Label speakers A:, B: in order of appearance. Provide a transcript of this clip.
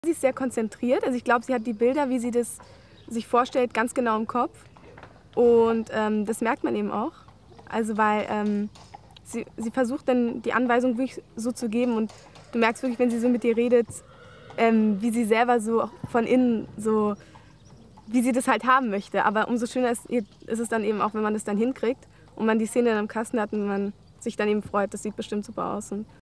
A: Sie ist sehr konzentriert, also ich glaube, sie hat die Bilder, wie sie das sich vorstellt, ganz genau im Kopf. Und das merkt man eben auch. Also weil sie versucht dann die Anweisung wirklich so zu geben und du merkst wirklich, wenn sie so mit dir redet, wie sie selber so von innen so, wie sie das halt haben möchte. Aber umso schöner ist es dann eben auch, wenn man das dann hinkriegt und man die Szene dann im Kasten hat und man sich dann eben freut, das sieht bestimmt super aus. Und